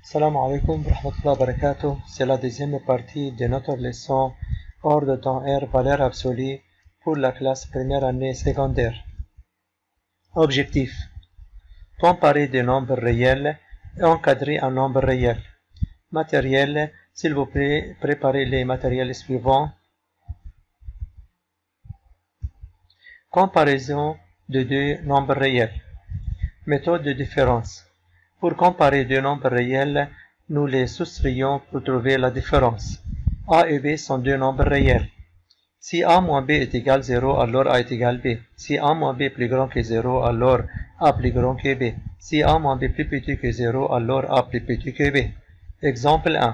Salam alaikum wa rahmatullahi wa barakatuh. C'est la deuxième partie de notre leçon hors de temps R valeur absolue pour la classe première année secondaire. Objectif: comparer des nombres réels et encadrer un nombre réel. Matériel: s'il vous plaît, préparez les matériels suivants. Comparaison de deux nombres réels. Méthode de différence. Pour comparer deux nombres réels, nous les soustrayons pour trouver la différence. A et B sont deux nombres réels. Si A moins B est égal à 0, alors A est égal à B. Si A moins B est plus grand que 0, alors A plus grand que B. Si A moins B est plus petit que 0, alors A plus petit que B. Exemple 1.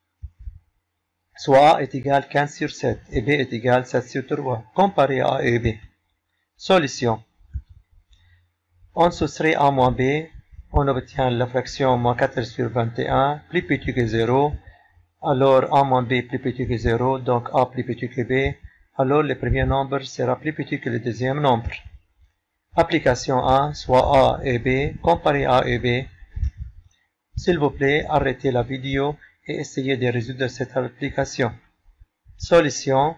Soit A est égal à 15 sur 7 et B est égal à 7 sur 3. Comparez A et B. Solution. On soustrait A moins B. On obtient la fraction moins 4 sur 21 plus petit que 0. Alors A moins B plus petit que 0, donc A plus petit que B. Alors le premier nombre sera plus petit que le deuxième nombre. Application 1, soit A et B. Comparez A et B. S'il vous plaît, arrêtez la vidéo et essayez de résoudre cette application. Solution.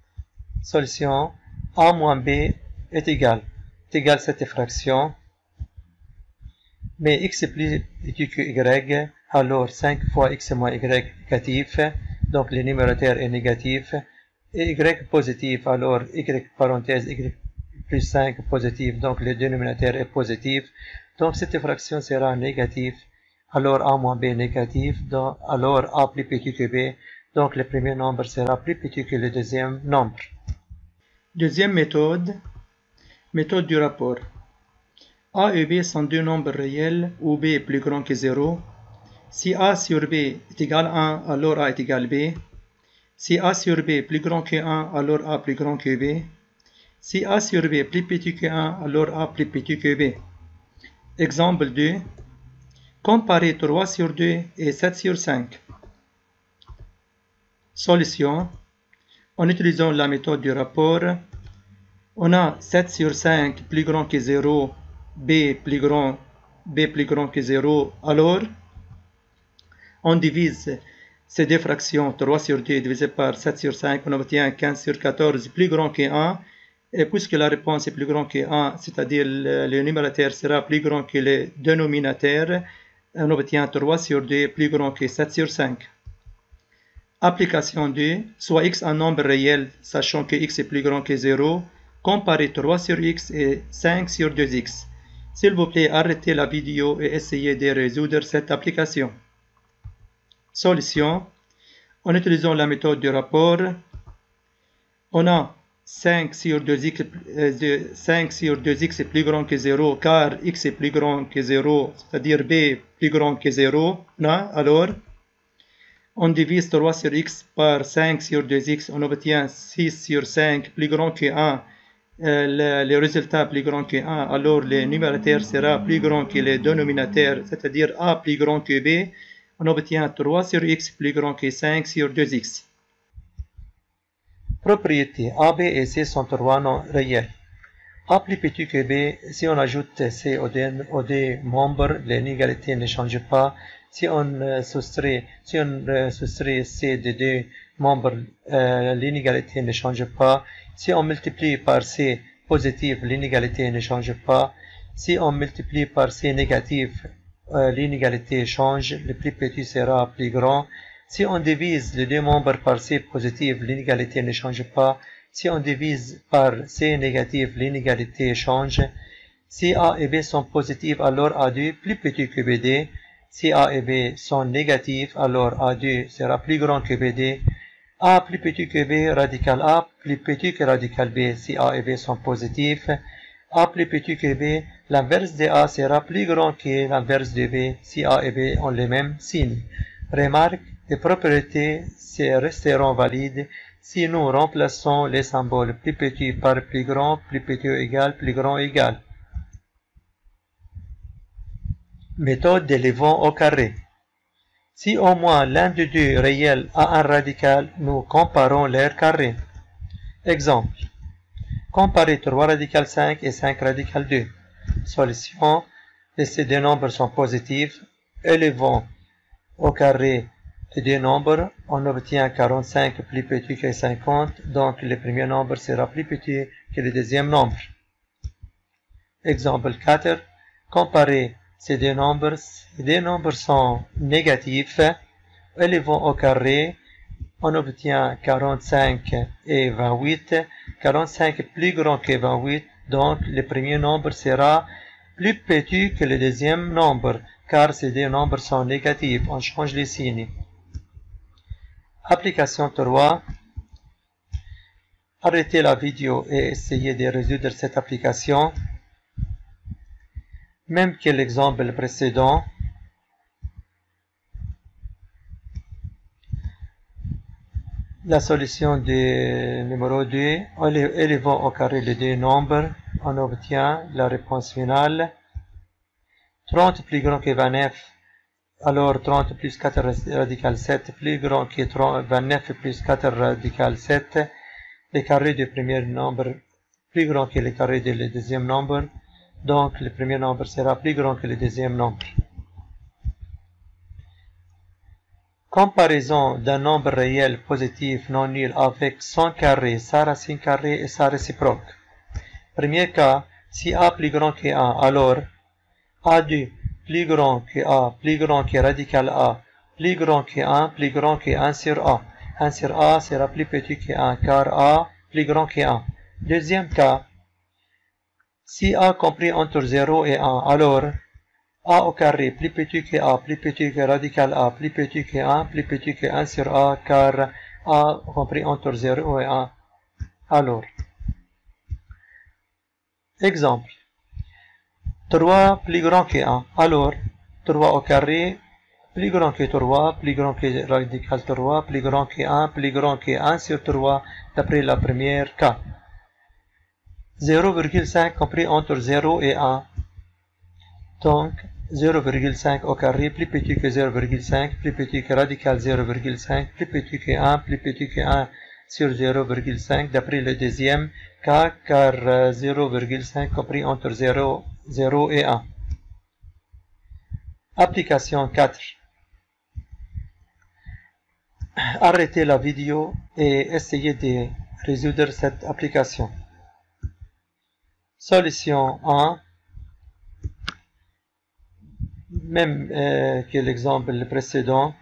A moins B est égal à cette fraction. Mais x est plus petit que y, alors 5 fois x moins y négatif, donc le numérateur est négatif, et y positif, alors y parenthèse y plus 5 positif, donc le dénominateur est positif, donc cette fraction sera négative, alors a moins b négatif, donc alors a plus petit que b, donc le premier nombre sera plus petit que le deuxième nombre. Deuxième méthode du rapport. A et B sont deux nombres réels où B est plus grand que 0. Si A sur B est égal à 1, alors A est égal à B. Si A sur B est plus grand que 1, alors A plus grand que B. Si A sur B est plus petit que 1, alors A plus petit que B. Exemple 2. Comparer 3 sur 2 et 7 sur 5. Solution. En utilisant la méthode du rapport, on a 7 sur 5 plus grand que 0, B plus grand que 0, alors on divise ces deux fractions, 3 sur 2 divisé par 7 sur 5, on obtient 15 sur 14 plus grand que 1, et puisque la réponse est plus grand que 1, c'est-à-dire le numérateur sera plus grand que le dénominateur, on obtient 3 sur 2 plus grand que 7 sur 5. Application 2, soit x un nombre réel, sachant que x est plus grand que 0, comparez 3 sur x et 5 sur 2x. S'il vous plaît, arrêtez la vidéo et essayez de résoudre cette application. Solution. En utilisant la méthode du rapport, on a 5 sur 2x est plus grand que 0 car x est plus grand que 0, c'est-à-dire b plus grand que 0. Alors, on divise 3 sur x par 5 sur 2x, on obtient 6 sur 5 plus grand que 1. Le résultat plus grand que 1, alors le numérateur sera plus grand que le dénominateur, c'est-à-dire a plus grand que b, on obtient 3 sur x plus grand que 5 sur 2x. Propriété a, b et c sont trois noms réels. A plus petit que b, si on ajoute c aux deux membres, l'inégalité ne change pas. Si on soustrait c des deux membres, l'inégalité ne change pas. Si on multiplie par c positif, l'inégalité ne change pas. Si on multiplie par c négatif, l'inégalité change. Le plus petit sera plus grand. Si on divise les deux membres par c positif, l'inégalité ne change pas. Si on divise par c négatif, l'inégalité change. Si a et b sont positifs, alors a2 plus petit que bd. Si a et b sont négatifs, alors a2 sera plus grand que bd. A plus petit que b, radical A plus petit que radical b. Si a et b sont positifs, a plus petit que b, l'inverse de a sera plus grand que l'inverse de b. Si a et b ont les mêmes signes. Remarque, les propriétés resteront valides si nous remplaçons les symboles plus petit par plus grand égal, plus grand égal. Méthode d'élevant au carré. Si au moins l'un des deux réels a un radical, nous comparons leurs carrés. Exemple. Comparer 3 radical 5 et 5 radical 2. Solution. Ces deux nombres sont positifs. Élevons au carré les deux nombres, on obtient 45 plus petit que 50, donc le premier nombre sera plus petit que le deuxième nombre. Exemple 4. Comparer ces deux nombres sont négatifs, élevons au carré, on obtient 45 et 28, 45 plus grand que 28, donc le premier nombre sera plus petit que le deuxième nombre, car ces deux nombres sont négatifs, on change les signes. Application 3. Arrêtez la vidéo et essayez de résoudre cette application. Même que l'exemple précédent. La solution du numéro 2, élevons au carré les deux nombres, on obtient la réponse finale. 30 plus grand que 29, alors 30 plus 4 radical 7 plus grand que 29 plus 4 radical 7. Le carré du premier nombre plus grand que le carré du deuxième nombre, donc le premier nombre sera plus grand que le deuxième nombre. Comparaison d'un nombre réel positif non nul avec son carré, sa racine carrée et sa réciproque. Premier cas, si A plus grand que 1, alors A2 plus grand que A, plus grand que radical A, plus grand que 1, plus grand que 1 sur A. 1 sur A sera plus petit que 1, car A plus grand que 1. Deuxième cas, si A compris entre 0 et 1, alors A au carré plus petit que A, plus petit que radical A, plus petit que 1, plus petit que 1 sur A, car A compris entre 0 et 1. Alors, exemple, 3 plus grand que 1, alors 3 au carré plus grand que 3, plus grand que radical 3, plus grand que 1, plus grand que 1 sur 3, d'après la première cas. 0,5 compris entre 0 et 1. Donc, 0,5 au carré plus petit que 0,5, plus petit que radical 0,5, plus petit que 1, plus petit que 1 sur 0,5, d'après le deuxième cas, car 0,5 compris entre 0 et 1. Application 4. Arrêtez la vidéo et essayez de résoudre cette application. Solution 1. Même que l'exemple précédent.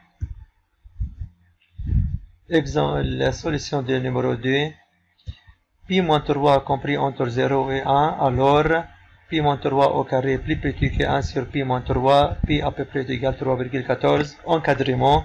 La solution du numéro 2. Pi moins 3 compris entre 0 et 1, alors pi moins 3 au carré plus petit que 1 sur pi moins 3, pi à peu près égal 3,14. Encadrement.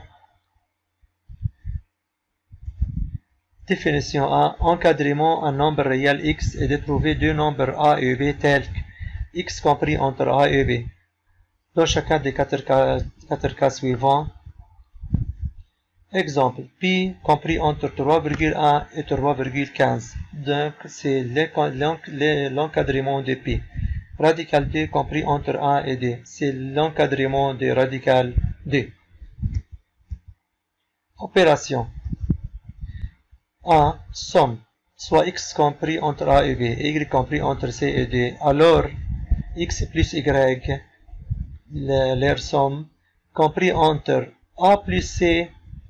Définition 1. Encadrement, un nombre réel x est de trouver deux nombres a et b tels que x compris entre a et b. Dans chacun des quatre cas suivants. Exemple, pi compris entre 3,1 et 3,15. Donc, c'est l'encadrement de pi. Radical 2 compris entre 1 et 2. C'est l'encadrement de radical 2. Opération. 1. Somme. Soit x compris entre a et b, y compris entre c et d. Alors, x plus y, leur somme, compris entre a plus c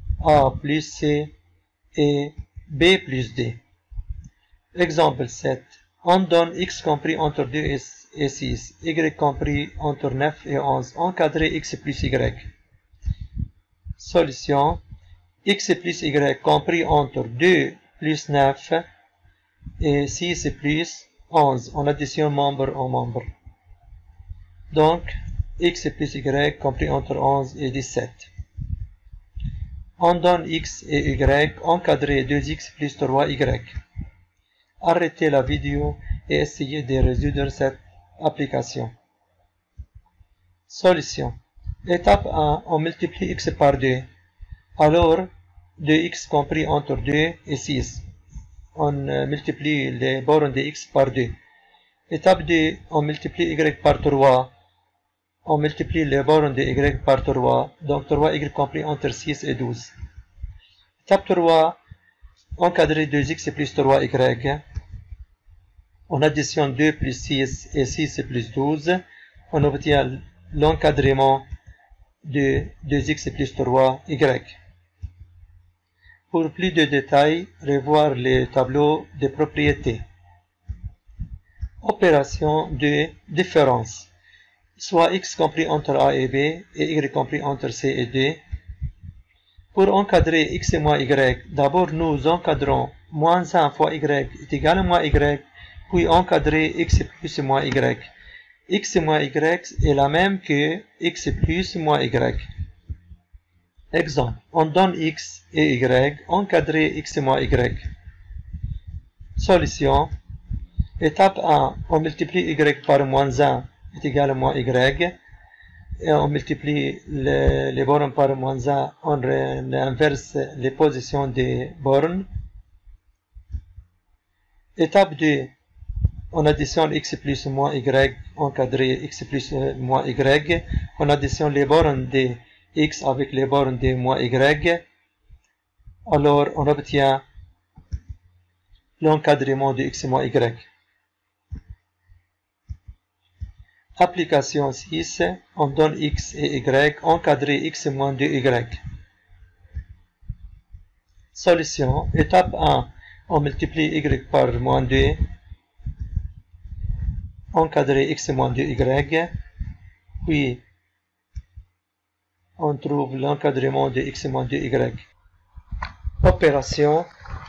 et b plus d. Exemple 7. On donne x compris entre 2 et 6, y compris entre 9 et 11. Encadrer x plus y. Solution. X plus y compris entre 2 plus 9 et 6 plus 11. On additionne membre en membre. Donc, x plus y compris entre 11 et 17. On donne x et y, encadré 2x plus 3y. Arrêtez la vidéo et essayez de résoudre cette application. Solution. Étape 1, on multiplie x par 2. Alors, 2x compris entre 2 et 6. On multiplie les bornes de x par 2. Étape 2, on multiplie y par 3. On multiplie les bornes de y par 3. Donc 3y compris entre 6 et 12. Étape 3, encadrer 2x plus 3y. On additionne 2 plus 6 et 6 plus 12. On obtient l'encadrement de 2x plus 3y. Pour plus de détails, revoir le tableau des propriétés. Opération de différence. Soit x compris entre a et b et y compris entre c et d. Pour encadrer x et moins y, d'abord nous encadrons moins 1 fois y est égal à moins y, puis encadrer x plus moins y. X moins y est la même que x plus moins y. Exemple, on donne x et y, encadrer x moins y. Solution. Étape 1, on multiplie y par moins 1 est égal à moins y. Et on multiplie les bornes par moins 1, on inverse les positions des bornes. Étape 2, on additionne x plus moins y, encadré x plus moins y. On additionne les bornes de x avec les bornes de moins y. Alors, on obtient l'encadrement de x moins y. Application 6, on donne x et y, encadré x moins 2y. Solution, étape 1, on multiplie y par moins 2, encadré x moins 2y, puis on trouve l'encadrement de x moins 2y. Opération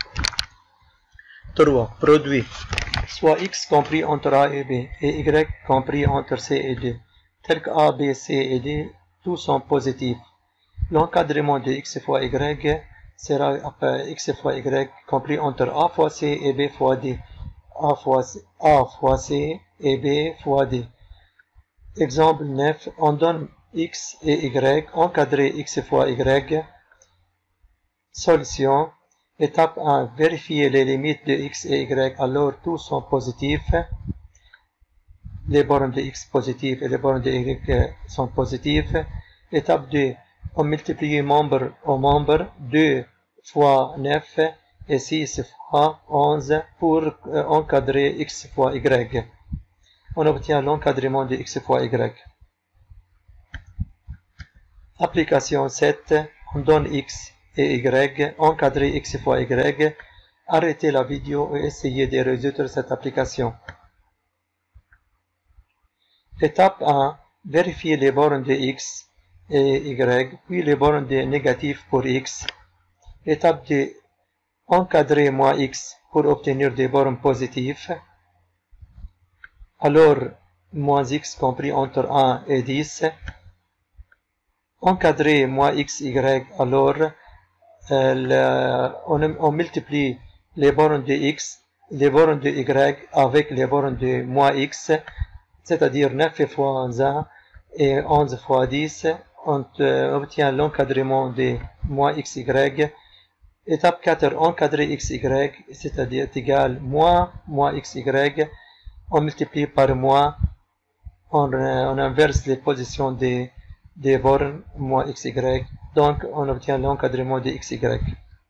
3, produit. Soit x compris entre a et b, et y compris entre c et d, tel que a, b, c et d, tous sont positifs. L'encadrement de x fois y sera x fois y compris entre a fois c et b fois d, a fois c et b fois d. Exemple 9, on donne x et y, encadré x fois y. Solution. Étape 1, vérifier les limites de x et y, alors tous sont positifs. Les bornes de x positives et les bornes de y sont positifs. Étape 2, on multiplie membre au membre, 2 fois 9 et 6 fois 11 pour encadrer x fois y. On obtient l'encadrement de x fois y. Application 7, on donne x et y, encadrer x fois y, arrêtez la vidéo et essayez de résoudre cette application. Étape 1, vérifier les bornes de x et y, puis les bornes de négatifs pour x. Étape 2, encadrer moins x pour obtenir des bornes positifs. Alors, moins x compris entre 1 et 10. Encadrer moins x, y, alors on multiplie les bornes de x, les bornes de y avec les bornes de moins x, c'est-à-dire 9 fois 1 et 11 fois 10, on obtient l'encadrement de moins x, y. Étape 4, encadrer x, y, c'est-à-dire égal moins x, y, on multiplie par moins, on inverse les positions des bornes moins x, y, donc on obtient l'encadrement de x, y.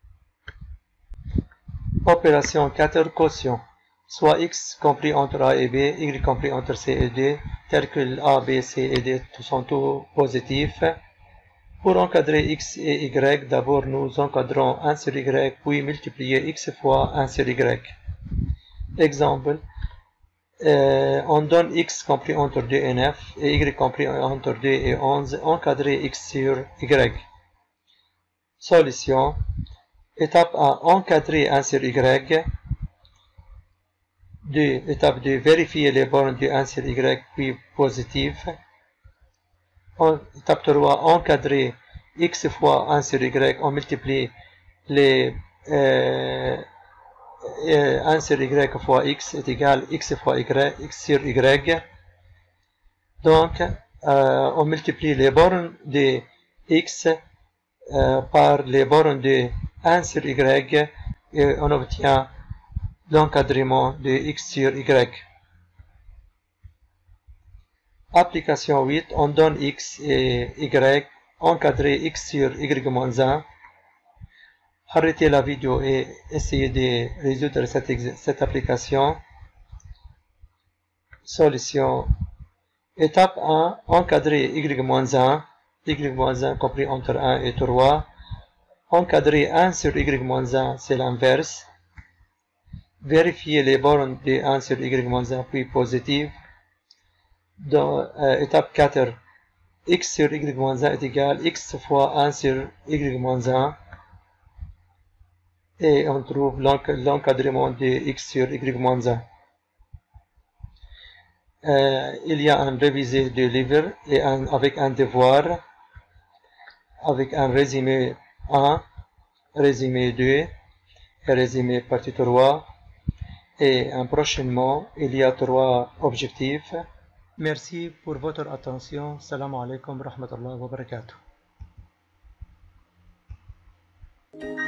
Opération 4, quotient. Soit x compris entre a et b, y compris entre c et d, tel que a, b, c et d sont tous positifs. Pour encadrer x et y, d'abord nous encadrons 1 sur y, puis multiplier x fois 1 sur y. Exemple, on donne x compris entre 2 et 9 et y compris entre 2 et 11, encadrer x sur y. Solution. Étape 1, encadrer 1 sur y. 2. Étape 2, vérifier les bornes de 1 sur y, puis positif. Étape 3, encadrer x fois 1 sur y, on multiplie les 1 sur y fois x est égal x fois y, x sur y. Donc, on multiplie les bornes de x par les bornes de 1 sur y et on obtient l'encadrement de x sur y. Application 8, on donne x et y, encadrer x sur y-1. Arrêtez la vidéo et essayez de résoudre cette application. Solution. Étape 1, encadrer y-1. y-1 compris entre 1 et 3. Encadrer 1 sur y-1, c'est l'inverse. Vérifier les bornes de 1 sur y-1 puis positives. Dans étape 4, x sur y-1 est égal à x fois 1 sur y-1. Et on trouve l'encadrement de x sur y-1. Il y a un révisé de livre et avec un devoir, avec un résumé 1, résumé 2 et résumé partie 3. Et prochainement, il y a 3 objectifs. Merci pour votre attention. Salam alaikum wa rahmatullahi wa barakatuh.